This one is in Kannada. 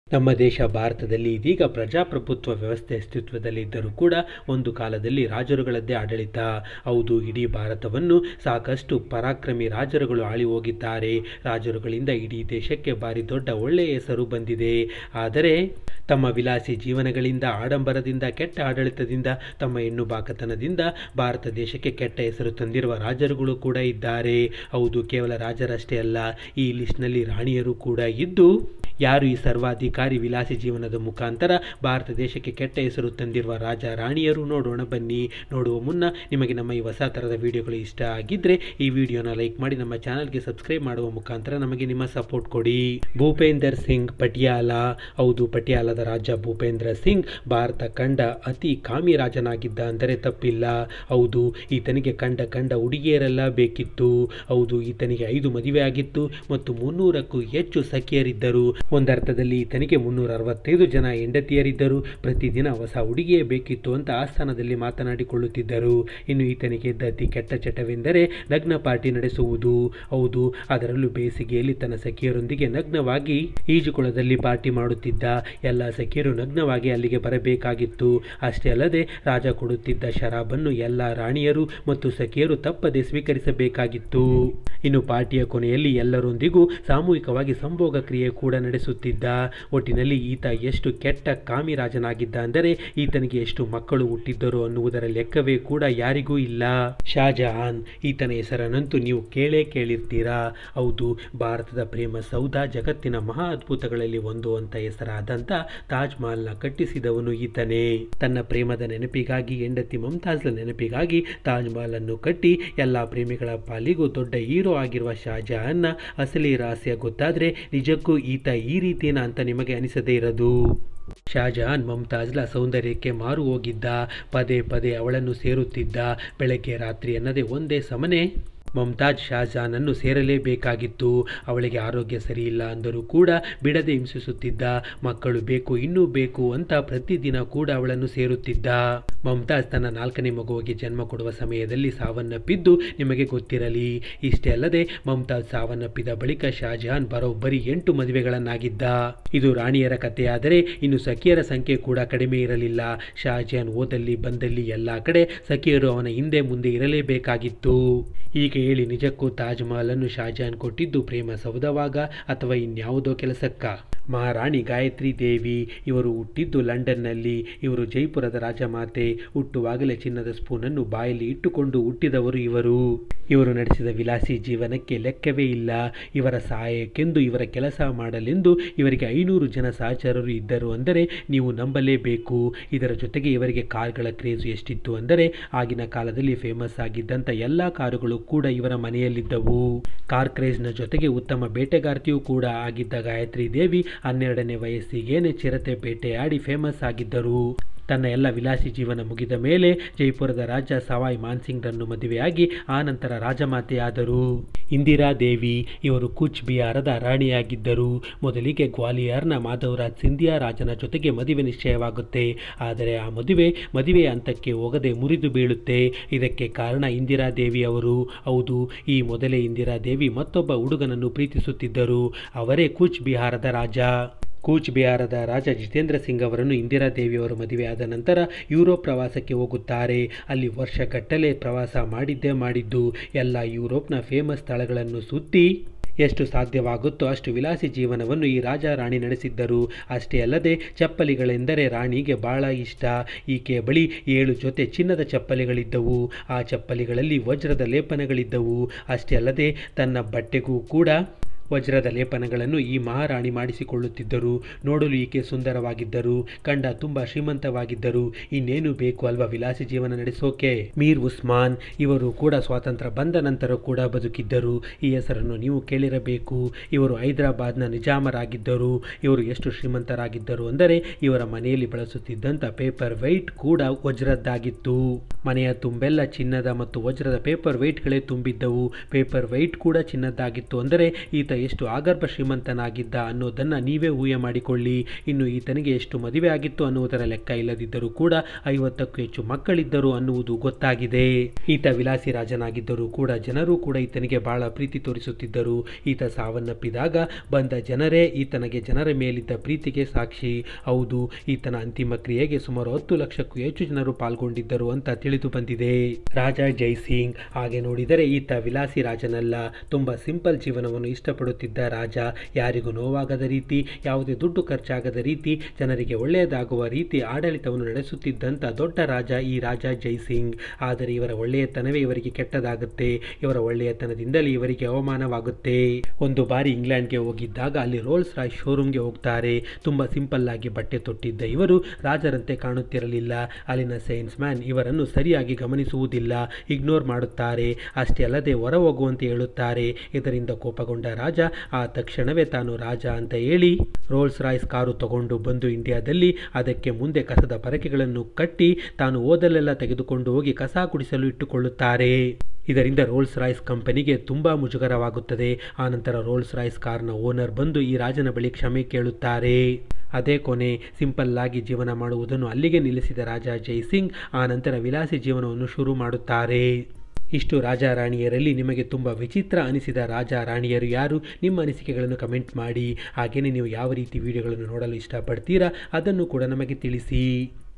ನಮ್ಮ ದೇಶ ಭಾರತದಲ್ಲಿ ಇದೀಗ ಪ್ರಜಾಪ್ರಭುತ್ವ ವ್ಯವಸ್ಥೆ ಅಸ್ತಿತ್ವದಲ್ಲಿದ್ದರೂ ಕೂಡ ಒಂದು ಕಾಲದಲ್ಲಿ ರಾಜರುಗಳದ್ದೇ ಆಡಳಿತ. ಹೌದು, ಇಡೀ ಭಾರತವನ್ನು ಸಾಕಷ್ಟು ಪರಾಕ್ರಮಿ ರಾಜರುಗಳು ಆಳಿ ಹೋಗಿದ್ದಾರೆ. ರಾಜರುಗಳಿಂದ ಇಡೀ ದೇಶಕ್ಕೆ ಭಾರಿ ದೊಡ್ಡ ಒಳ್ಳೆಯ ಹೆಸರು ಬಂದಿದೆ. ಆದರೆ ತಮ್ಮ ವಿಲಾಸಿ ಜೀವನಗಳಿಂದ, ಆಡಂಬರದಿಂದ, ಕೆಟ್ಟ ಆಡಳಿತದಿಂದ, ತಮ್ಮ ಹೆಣ್ಣು ಬಾಕತನದಿಂದ ಭಾರತ ದೇಶಕ್ಕೆ ಕೆಟ್ಟ ಹೆಸರು ತಂದಿರುವ ರಾಜರುಗಳು ಕೂಡ ಇದ್ದಾರೆ. ಹೌದು, ಕೇವಲ ರಾಜರಷ್ಟೇ ಅಲ್ಲ, ಈ ಲಿಸ್ಟ್ನಲ್ಲಿ ರಾಣಿಯರು ಕೂಡ ಇದ್ದು, ಯಾರು ಈ ಸರ್ವಾಧಿಕಾರಿ ವಿಲಾಸಿ ಜೀವನದ ಮುಖಾಂತರ ಭಾರತ ದೇಶಕ್ಕೆ ಕೆಟ್ಟ ಹೆಸರು ತಂದಿರುವ ರಾಜ ರಾಣಿಯರು ನೋಡೋಣ ಬನ್ನಿ. ನೋಡುವ ಮುನ್ನ ನಿಮಗೆ ನಮ್ಮ ಈ ಹೊಸ ಥರದ ವಿಡಿಯೋಗಳು ಇಷ್ಟ ಆಗಿದ್ದರೆ ಈ ವಿಡಿಯೋನ ಲೈಕ್ ಮಾಡಿ ನಮ್ಮ ಚಾನಲ್ಗೆ ಸಬ್ಸ್ಕ್ರೈಬ್ ಮಾಡುವ ಮುಖಾಂತರ ನಮಗೆ ನಿಮ್ಮ ಸಪೋರ್ಟ್ ಕೊಡಿ. ಭೂಪೇಂದರ್ ಸಿಂಗ್ ಪಟಿಯಾಲ. ಹೌದು, ಪಟಿಯಾಲದ ರಾಜ ಭೂಪೇಂದ್ರ ಸಿಂಗ್ ಭಾರತ ಕಂಡ ಅತಿ ಕಾಮಿ ರಾಜನಾಗಿದ್ದ ಅಂದರೆ ತಪ್ಪಿಲ್ಲ. ಹೌದು, ಈತನಿಗೆ ಕಂಡ ಹುಡುಗಿಯರೆಲ್ಲ ಬೇಕಿತ್ತು. ಹೌದು, ಈತನಿಗೆ 5 ಮದುವೆ ಆಗಿತ್ತು ಮತ್ತು 300ಕ್ಕೂ ಹೆಚ್ಚು ಸಖಿಯರಿದ್ದರು. ಒಂದರ್ಥದಲ್ಲಿ ಈತನಿಗೆ 365 ಜನ ಹೆಂಡತಿಯರಿದ್ದರು. ಪ್ರತಿದಿನ ಹೊಸ ಹುಡುಗಿಯೇ ಬೇಕಿತ್ತು ಅಂತ ಆಸ್ಥಾನದಲ್ಲಿ ಮಾತನಾಡಿಕೊಳ್ಳುತ್ತಿದ್ದರು. ಇನ್ನು ಈತನಿಗೆ ಇದ್ದ ಅತಿ ಕೆಟ್ಟ ಚಟವೆಂದರೆ ನಗ್ನ ಪಾರ್ಟಿ ನಡೆಸುವುದು. ಹೌದು, ಅದರಲ್ಲೂ ಬೇಸಿಗೆಯಲ್ಲಿ ತನ್ನ ಸಖಿಯರೊಂದಿಗೆ ನಗ್ನವಾಗಿ ಈಜುಕೊಳದಲ್ಲಿ ಪಾರ್ಟಿ ಮಾಡುತ್ತಿದ್ದ. ಎಲ್ಲ ಸಖಿಯರು ನಗ್ನವಾಗಿ ಅಲ್ಲಿಗೆ ಬರಬೇಕಾಗಿತ್ತು. ಅಷ್ಟೇ ಅಲ್ಲದೆ ರಾಜ ಕೊಡುತ್ತಿದ್ದ ಶರಾಬನ್ನು ಎಲ್ಲ ರಾಣಿಯರು ಮತ್ತು ಸಖಿಯರು ತಪ್ಪದೆ ಸ್ವೀಕರಿಸಬೇಕಾಗಿತ್ತು. ಇನ್ನು ಪಾರ್ಟಿಯ ಕೊನೆಯಲ್ಲಿ ಎಲ್ಲರೊಂದಿಗೂ ಸಾಮೂಹಿಕವಾಗಿ ಸಂಭೋಗ ಕ್ರಿಯೆ ಕೂಡ ನಡೆಸುತ್ತಿದ್ದ. ಒಟ್ಟಿನಲ್ಲಿ ಈತ ಎಷ್ಟು ಕೆಟ್ಟ ಕಾಮಿ ರಾಜನಾಗಿದ್ದ ಅಂದರೆ ಈತನಿಗೆ ಎಷ್ಟು ಮಕ್ಕಳು ಹುಟ್ಟಿದ್ದರು ಅನ್ನುವುದರ ಲೆಕ್ಕವೇ ಕೂಡ ಯಾರಿಗೂ ಇಲ್ಲ. ಶಾಜಹಾನ್. ಈತನ ಹೆಸರನ್ನಂತೂ ನೀವು ಕೇಳಿರ್ತೀರಾ. ಹೌದು, ಭಾರತದ ಪ್ರೇಮ ಸೌಧ, ಜಗತ್ತಿನ ಮಹಾ ಅದ್ಭುತಗಳಲ್ಲಿ ಒಂದು ಅಂತ ಹೆಸರಾದಂಥ ತಾಜ್ ಮಹಲ್ನ ಕಟ್ಟಿಸಿದವನು ಈತನೇ. ತನ್ನ ಪ್ರೇಮದ ನೆನಪಿಗಾಗಿ, ಹೆಂಡತಿ ಮುಮ್ತಾಜ್ಳ ನೆನಪಿಗಾಗಿ ತಾಜ್ ಮಹಲ್ ಅನ್ನು ಕಟ್ಟಿ ಎಲ್ಲ ಪ್ರೇಮಿಗಳ ಪಾಲಿಗೂ ದೊಡ್ಡ ಹೀರೋ ಆಗಿರುವ ಶಾಜಹಾನ್ನ ಅಸಲಿ ರಹಸ್ಯ ಗೊತ್ತಾದ್ರೆ ನಿಜಕ್ಕೂ ಈತ ಈ ರೀತಿನ ಅಂತ ನಿಮಗೆ ಅನಿಸದೇ ಇರದು. ಶಾಜಹಾನ್ ಮುಮ್ತಾಜ್ಳ ಸೌಂದರ್ಯಕ್ಕೆ ಮಾರು ಹೋಗಿದ್ದ. ಪದೇ ಅವಳನ್ನು ಸೇರುತ್ತಿದ್ದ. ಬೆಳಗ್ಗೆ ರಾತ್ರಿ ಅನ್ನದೇ ಒಂದೇ ಸಮನೆ ಮುಮ್ತಾಜ್ ಶಾಜಹಾನನ್ನು ಸೇರಲೇಬೇಕಾಗಿತ್ತು. ಅವಳಿಗೆ ಆರೋಗ್ಯ ಸರಿಯಿಲ್ಲ ಅಂದರೂ ಕೂಡ ಬಿಡದೆ ಹಿಂಸಿಸುತ್ತಿದ್ದ. ಮಕ್ಕಳು ಬೇಕು, ಇನ್ನೂ ಬೇಕು ಅಂತ ಪ್ರತಿದಿನ ಕೂಡ ಅವಳನ್ನು ಸೇರುತ್ತಿದ್ದ. ಮುಮ್ತಾಜ್ ತನ್ನ 4ನೇ ಮಗುವಿಗೆ ಜನ್ಮ ಕೊಡುವ ಸಮಯದಲ್ಲಿ ಸಾವನ್ನಪ್ಪಿದ್ದು ನಿಮಗೆ ಗೊತ್ತಿರಲಿ. ಇಷ್ಟೇ ಅಲ್ಲದೆ ಮುಮ್ತಾಜ್ ಸಾವನ್ನಪ್ಪಿದ ಬಳಿಕ ಶಾಜಹಾನ್ ಬರೋಬ್ಬರಿ 8 ಮದುವೆಗಳನ್ನಾಗಿದ್ದ. ಇದು ರಾಣಿಯರ ಕಥೆಯಾದರೆ ಇನ್ನು ಸಖಿಯರ ಸಂಖ್ಯೆ ಕೂಡ ಕಡಿಮೆ ಇರಲಿಲ್ಲ. ಶಾಜಹಾನ್ ಓದಲ್ಲಿ ಬಂದಲ್ಲಿ ಎಲ್ಲ ಕಡೆ ಸಖಿಯರು ಅವನ ಹಿಂದೆ ಮುಂದೆ ಇರಲೇಬೇಕಾಗಿತ್ತು. ಈಗ ಹೇಳಿ, ನಿಜಕ್ಕೂ ತಾಜ್ ಮಹಲ್ ಅನ್ನು ಶಾಜಹಾನ್ ಕೊಟ್ಟಿದ್ದು ಪ್ರೇಮ ಸೌಧವಾಗ ಅಥವಾ ಇನ್ಯಾವುದೋ ಕೆಲಸಕ್ಕ? ಮಹಾರಾಣಿ ಗಾಯತ್ರಿ ದೇವಿ ಇವರು ಹುಟ್ಟಿದ್ದು ಲಂಡನ್ನಲ್ಲಿ. ಇವರು ಜೈಪುರದ ರಾಜಮಾತೆ. ಹುಟ್ಟುವಾಗಲೇ ಚಿನ್ನದ ಸ್ಪೂನನ್ನು ಬಾಯಲ್ಲಿ ಇಟ್ಟುಕೊಂಡು ಹುಟ್ಟಿದವರು ಇವರು ನಡೆಸಿದ ವಿಲಾಸಿ ಜೀವನಕ್ಕೆ ಲೆಕ್ಕವೇ ಇಲ್ಲ. ಇವರ ಸಹಾಯಕ್ಕೆಂದು, ಇವರ ಕೆಲಸ ಮಾಡಲೆಂದು ಇವರಿಗೆ 500 ಜನ ಸಹಚರರು ಇದ್ದರು ಅಂದರೆ ನೀವು ನಂಬಲೇಬೇಕು. ಇದರ ಜೊತೆಗೆ ಇವರಿಗೆ ಕಾರ್ಗಳ ಕ್ರೇಜು ಎಷ್ಟಿತ್ತು ಅಂದರೆ ಆಗಿನ ಕಾಲದಲ್ಲಿ ಫೇಮಸ್ ಆಗಿದ್ದಂಥ ಎಲ್ಲ ಕಾರುಗಳು ಕೂಡ ಇವರ ಮನೆಯಲ್ಲಿದ್ದವು. ಕಾರ್ ಕ್ರೇಜ್ನ ಜೊತೆಗೆ ಉತ್ತಮ ಬೇಟೆಗಾರ್ತಿಯೂ ಕೂಡ ಆಗಿದ್ದ ಗಾಯತ್ರಿ ದೇವಿ 12ನೇ ವಯಸ್ಸಿಗೇನೆ ಚಿರತೆ ಬೇಟೆಯಾಡಿ ಫೇಮಸ್ ಆಗಿದ್ದರು. ತನ್ನ ಎಲ್ಲ ವಿಲಾಸಿ ಜೀವನ ಮುಗಿದ ಮೇಲೆ ಜೈಪುರದ ರಾಜ ಸವಾಯ್ ಮಾನ್ಸಿಂಗ್ರನ್ನು ಮದುವೆಯಾಗಿ ಆ ನಂತರ ರಾಜಮಾತೆಯಾದರು. ಇಂದಿರಾ ದೇವಿ ಇವರು ಕೂಚ್ ಬಿಹಾರದ ರಾಣಿಯಾಗಿದ್ದರು. ಮೊದಲಿಗೆ ಗ್ವಾಲಿಯರ್ನ ಮಾಧವರಾಜ್ ಸಿಂಧಿಯಾ ರಾಜನ ಜೊತೆಗೆ ಮದುವೆ ನಿಶ್ಚಯವಾಗುತ್ತೆ. ಆದರೆ ಆ ಮದುವೆಯ ಹಂತಕ್ಕೆ ಹೋಗದೆ ಮುರಿದು ಬೀಳುತ್ತೆ. ಇದಕ್ಕೆ ಕಾರಣ ಇಂದಿರಾ ದೇವಿ ಅವರು. ಹೌದು, ಈ ಮೊದಲೇ ಇಂದಿರಾ ದೇವಿ ಮತ್ತೊಬ್ಬ ಹುಡುಗನನ್ನು ಪ್ರೀತಿಸುತ್ತಿದ್ದರು. ಅವರೇ ಕೂಚ್ ಬಿಹಾರದ ರಾಜ. ಕೂಚ್ ಬಿಹಾರದ ರಾಜ ಜಿತೇಂದ್ರ ಸಿಂಗ್ ಅವರನ್ನು ಇಂದಿರಾ ದೇವಿಯವರು ಮದುವೆಯಾದ ನಂತರ ಯುರೋಪ್ ಪ್ರವಾಸಕ್ಕೆ ಹೋಗುತ್ತಾರೆ. ಅಲ್ಲಿ ವರ್ಷಗಟ್ಟಲೆ ಪ್ರವಾಸ ಮಾಡಿದ್ದು. ಎಲ್ಲ ಯುರೋಪ್ನ ಫೇಮಸ್ ಸ್ಥಳಗಳನ್ನು ಸುತ್ತಿ ಎಷ್ಟು ಸಾಧ್ಯವಾಗುತ್ತೋ ಅಷ್ಟು ವಿಲಾಸಿ ಜೀವನವನ್ನು ಈ ರಾಜ ರಾಣಿ ನಡೆಸಿದ್ದರು. ಅಷ್ಟೇ ಅಲ್ಲದೆ ಚಪ್ಪಲಿಗಳೆಂದರೆ ರಾಣಿಗೆ ಬಹಳ ಇಷ್ಟ. ಈಕೆಯ ಬಳಿ 7 ಜೊತೆ ಚಿನ್ನದ ಚಪ್ಪಲಿಗಳಿದ್ದವು. ಆ ಚಪ್ಪಲಿಗಳಲ್ಲಿ ವಜ್ರದ ಲೇಪನಗಳಿದ್ದವು. ಅಷ್ಟೇ ಅಲ್ಲದೆ ತನ್ನ ಬಟ್ಟೆಗೂ ಕೂಡ ವಜ್ರದ ಲೇಪನಗಳನ್ನು ಈ ಮಹಾರಾಣಿ ಮಾಡಿಸಿಕೊಳ್ಳುತ್ತಿದ್ದರು. ನೋಡಲು ಈಕೆ ಸುಂದರವಾಗಿದ್ದರು, ಕಂಡ ತುಂಬ ಶ್ರೀಮಂತವಾಗಿದ್ದರು. ಇನ್ನೇನು ಬೇಕು ಅಲ್ವಾ ವಿಲಾಸಿ ಜೀವನ ನಡೆಸೋಕೆ? ಮೀರ್ ಉಸ್ಮಾನ್ ಇವರು ಕೂಡ ಸ್ವಾತಂತ್ರ್ಯ ಬಂದ ನಂತರ ಕೂಡ ಬದುಕಿದ್ದರು. ಈ ಹೆಸರನ್ನು ನೀವು ಕೇಳಿರಬೇಕು. ಇವರು ಹೈದರಾಬಾದ್ನ ನಿಜಾಮರಾಗಿದ್ದರು. ಇವರು ಎಷ್ಟು ಶ್ರೀಮಂತರಾಗಿದ್ದರು ಅಂದರೆ ಇವರ ಮನೆಯಲ್ಲಿ ಬಳಸುತ್ತಿದ್ದಂಥ ಪೇಪರ್ ವೆಯ್ಟ್ ಕೂಡ ವಜ್ರದ್ದಾಗಿತ್ತು. ಮನೆಯ ತುಂಬೆಲ್ಲ ಚಿನ್ನದ ಮತ್ತು ವಜ್ರದ ಪೇಪರ್ ವೆಯ್ಟ್ಗಳೇ ತುಂಬಿದ್ದವು. ಪೇಪರ್ ವೆಯ್ಟ್ ಕೂಡ ಚಿನ್ನದ್ದಾಗಿತ್ತು ಅಂದರೆ ಈತ ಎಷ್ಟು ಆಗರ್ಭ ಶ್ರೀಮಂತನಾಗಿದ್ದ ಅನ್ನೋದನ್ನು ನೀವೇ ಊಹೆ ಮಾಡಿಕೊಳ್ಳಿ. ಇನ್ನು ಈತನಿಗೆ ಎಷ್ಟು ಮದುವೆ ಆಗಿತ್ತು ಅನ್ನುವುದರ ಲೆಕ್ಕ ಇಲ್ಲದಿದ್ದರೂ ಕೂಡ 50ಕ್ಕೂ ಹೆಚ್ಚು ಮಕ್ಕಳಿದ್ದರು ಅನ್ನುವುದು ಗೊತ್ತಾಗಿದೆ. ಈತ ವಿಲಾಸಿ ರಾಜನಾಗಿದ್ದರೂ ಕೂಡ ಜನರು ಕೂಡ ಈತನಿಗೆ ಬಹಳ ಪ್ರೀತಿ ತೋರಿಸುತ್ತಿದ್ದರು. ಈತ ಸಾವನ್ನಪ್ಪಿದಾಗ ಬಂದ ಜನರೇ ಈತನಿಗೆ ಜನರ ಮೇಲಿದ್ದ ಪ್ರೀತಿಗೆ ಸಾಕ್ಷಿ. ಹೌದು, ಈತನ ಅಂತಿಮ ಕ್ರಿಯೆಗೆ ಸುಮಾರು 10 ಲಕ್ಷಕ್ಕೂ ಹೆಚ್ಚು ಜನರು ಪಾಲ್ಗೊಂಡಿದ್ದರು ಅಂತ ತಿಳಿದು ಬಂದಿದೆ. ರಾಜ ಜೈಸಿಂಗ್ ಹಾಗೆ ನೋಡಿದರೆ ಈತ ವಿಲಾಸಿ ರಾಜನಲ್ಲ, ತುಂಬಾ ಸಿಂಪಲ್ ಜೀವನವನ್ನು ಇಷ್ಟಪಡುತ್ತಿದ್ದ ರಾಜ. ಯಾರಿಗೂ ನೋವಾಗದ ರೀತಿ, ಯಾವುದೇ ದುಡ್ಡು ಖರ್ಚಾಗದ ರೀತಿ, ಜನರಿಗೆ ಒಳ್ಳೆಯದಾಗುವ ರೀತಿ ಆಡಳಿತವನ್ನು ನಡೆಸುತ್ತಿದ್ದಂಥ ದೊಡ್ಡ ರಾಜ ಈ ರಾಜ ಜೈಸಿಂಗ್. ಆದರೆ ಇವರ ಒಳ್ಳೆಯತನವೇ ಇವರಿಗೆ ಕೆಟ್ಟದಾಗುತ್ತೆ. ಇವರ ಒಳ್ಳೆಯತನದಿಂದಲೇ ಇವರಿಗೆ ಅವಮಾನವಾಗುತ್ತೆ. ಒಂದು ಬಾರಿ ಇಂಗ್ಲೆಂಡ್ಗೆ ಹೋಗಿದ್ದಾಗ ಅಲ್ಲಿ ರೋಲ್ಸ್ ರಾಯ್ಸ್ ಶೋರೂಮ್ಗೆ ಹೋಗ್ತಾರೆ. ತುಂಬಾ ಸಿಂಪಲ್ ಆಗಿ ಬಟ್ಟೆ ತೊಟ್ಟಿದ್ದ ಇವರು ರಾಜರಂತೆ ಕಾಣುತ್ತಿರಲಿಲ್ಲ. ಅಲ್ಲಿನ ಸೇಲ್ಸ್ ಮ್ಯಾನ್ ಇವರನ್ನು ಸರಿಯಾಗಿ ಗಮನಿಸುವುದಿಲ್ಲ, ಇಗ್ನೋರ್ ಮಾಡುತ್ತಾರೆ. ಅಷ್ಟೇ ಅಲ್ಲದೆ ಹೊರ ಹೋಗುವಂತೆ ಹೇಳುತ್ತಾರೆ. ಇದರಿಂದ ಕೋಪಗೊಂಡ ರಾಜ ಆ ತಕ್ಷಣವೇ ತಾನು ರಾಜ ಅಂತ ಹೇಳಿ ರೋಲ್ಸ್ ರಾಯ್ಸ್ ಕಾರು ತಗೊಂಡು ಬಂದು ಇಂಡಿಯಾದಲ್ಲಿ ಅದಕ್ಕೆ ಮುಂದೆ ಕಸದ ಪರಕೆಗಳನ್ನು ಕಟ್ಟಿ ತಾನು ಹೋದಲ್ಲೆಲ್ಲ ತೆಗೆದುಕೊಂಡು ಹೋಗಿ ಕಸ ಗುಡಿಸಲು ಇಟ್ಟುಕೊಳ್ಳುತ್ತಾರೆ. ಇದರಿಂದ ರೋಲ್ಸ್ ರಾಯ್ಸ್ ಕಂಪನಿಗೆ ತುಂಬಾ ಮುಜುಗರವಾಗುತ್ತದೆ. ಆನಂತರ ರೋಲ್ಸ್ ರಾಯ್ಸ್ ಕಾರ್ನ ಓನರ್ ಬಂದು ಈ ರಾಜನ ಬಳಿ ಕ್ಷಮೆ ಕೇಳುತ್ತಾರೆ. ಅದೇ ಕೊನೆ. ಸಿಂಪಲ್ ಆಗಿ ಜೀವನ ಮಾಡುವುದನ್ನು ಅಲ್ಲಿಗೆ ನಿಲ್ಲಿಸಿದ ರಾಜ ಜೈಸಿಂಗ್ ಆನಂತರ ವಿಲಾಸಿ ಜೀವನವನ್ನು ಶುರು ಮಾಡುತ್ತಾರೆ. ಇಷ್ಟು ರಾಜ ರಾಣಿಯರಲ್ಲಿ ನಿಮಗೆ ತುಂಬ ವಿಚಿತ್ರ ಅನಿಸಿದ ರಾಜ ರಾಣಿಯರು ಯಾರು? ನಿಮ್ಮ ಅನಿಸಿಕೆಗಳನ್ನು ಕಮೆಂಟ್ ಮಾಡಿ. ಹಾಗೆಯೇ ನೀವು ಯಾವ ರೀತಿ ವಿಡಿಯೋಗಳನ್ನು ನೋಡಲು ಇಷ್ಟಪಡ್ತೀರಾ ಅದನ್ನು ಕೂಡ ನಮಗೆ ತಿಳಿಸಿ.